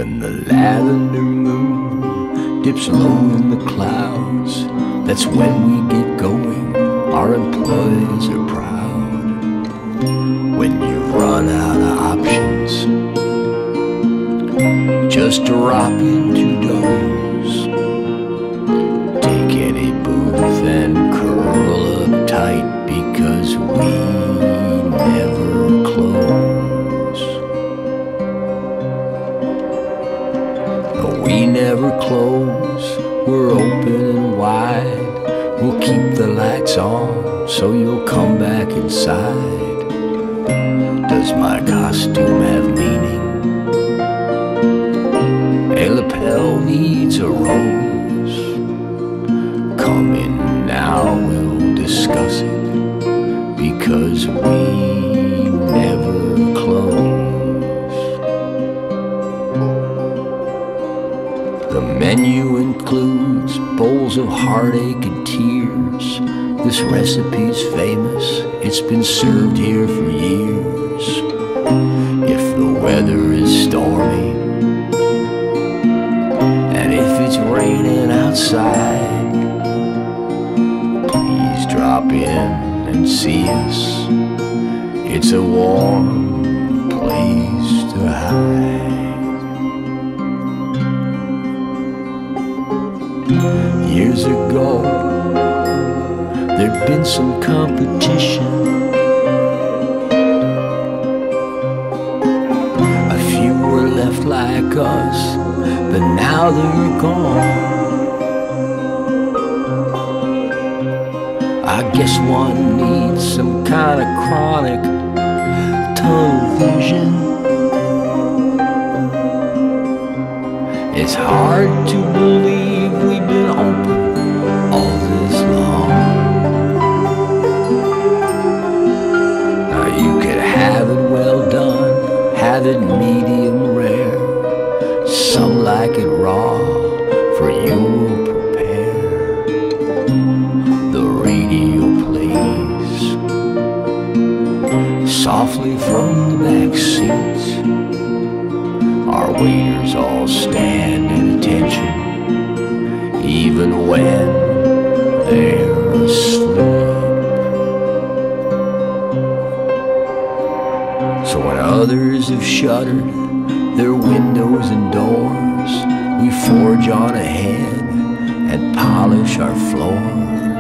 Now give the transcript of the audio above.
When the lavender moon dips low in the clouds, that's when we get going, our employees are proud. When you've run out of options, just drop into Doe's. Take any booth and curl up tight, because we never close. No, we never close, we're open and wide. We'll keep the lights on so you'll come back inside. Does my costume have meaning? A lapel needs a rose. Come in now, we'll discuss it, because we never close. The menu includes bowls of heartache and tears. This recipe's famous, it's been served here for years. If the weather is stormy, and if it's raining outside, please drop in and see us. It's a warm place to hide. Years ago, there'd been some competition. A few were left like us, but now they're gone. I guess one needs some kind of chronic tunnel vision. It's hard to believe we've been open all this long. Now you could have it well done, have it medium rare. Some like it raw, for you will prepare. The radio plays softly from the back seats. Our waiters all stand at attention, even when they're asleep. So when others have shuttered their windows and doors, we forge on ahead and polish our floors.